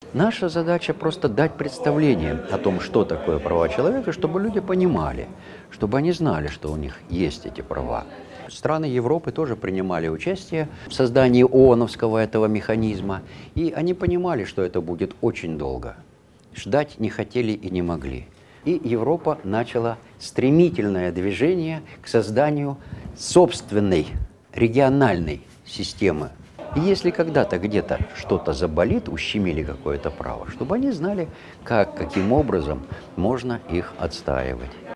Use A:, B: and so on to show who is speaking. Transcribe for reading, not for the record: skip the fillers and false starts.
A: Наша задача просто дать представление о том, что такое права человека, чтобы люди понимали, чтобы они знали, что у них есть эти права. Страны Европы тоже принимали участие в создании ООНовского этого механизма, и они понимали, что это будет очень долго. Ждать не хотели и не могли. И Европа начала стремительное движение к созданию собственной региональной системы. И если когда-то где-то что-то заболит, ущемили какое-то право, чтобы они знали, как, каким образом можно их отстаивать.